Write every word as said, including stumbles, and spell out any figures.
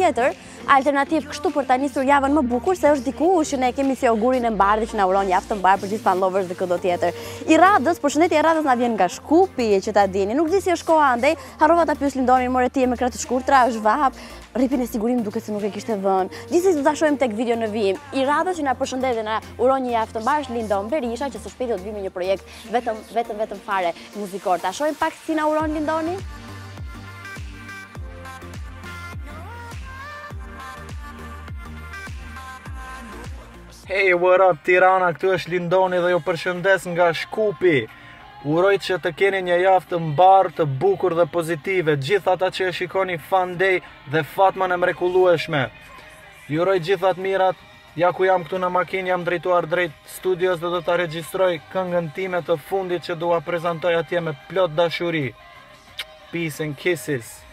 tjetër alternativ kështu për ta nisur javën më bukur, se është diku që ne kemi si augurin e mbarë që na uron javë të mbarë për gjithë fan lovers dhe këdo tjetër. I Radhës, përshëndetje e Radhës na vjen nga Shkupi, që ta dini. Nuk di si është koha andej, harrova ta pyes Lindonin, more ti me kratë të shkurtra, është vap. Ripin e sigurim duke se nuk e kishte vënë. Gjithsesi do ta shohim tek video në vijim. I Radhës që na përshëndet dhe na uron një javë të mbarë është Lindon Berisha, që së shpejti do të vi me një projekt vetëm vetëm vetëm fare muzikor. Ta shohim pak si na uron Lindoni. Hey, what up Tirana, këtu është Lindoni dhe ju përshëndes nga Shkupi. Uroj që të keni një javë të mbarë, të bukur dhe pozitive, gjithë ata që e shikoni Fan Day dhe Fatman e mrekullueshme. Ju uroj gjithat mirat, ja ku jam këtu në makinë, jam drejtuar drejt studios dhe do të regjistroj këngën time të fundit që dua prezantoj atje me plot dashuri. Peace and kisses.